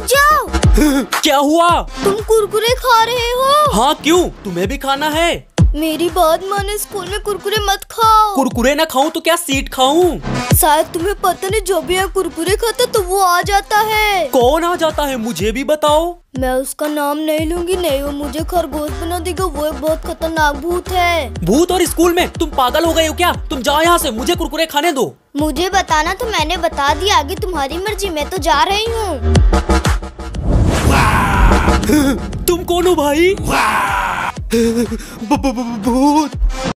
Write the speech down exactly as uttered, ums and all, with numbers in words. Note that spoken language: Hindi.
रुक जाओ। क्या हुआ? तुम कुरकुरे खा रहे हो? हाँ क्यों, तुम्हें भी खाना है? मेरी बात माने, स्कूल में कुरकुरे मत खाओ। कुरकुरे ना खाऊं तो क्या सीट खाऊं? शायद तुम्हें पता नहीं, जब भी यहाँ कुरकुरे खाते तो वो आ जाता है। कौन आ जाता है, मुझे भी बताओ। मैं उसका नाम नहीं लूंगी, नहीं वो मुझे खरगोश बना देगा। वो एक बहुत खतरनाक भूत है। भूत और स्कूल में? तुम पागल हो गए हो क्या? तुम जाओ यहाँ से, मुझे कुरकुरे खाने दो। मुझे बताना तो मैंने बता दिया, आगे तुम्हारी मर्जी। मैं तो जा रही हूँ। तुम कौन हो भाई? भूत।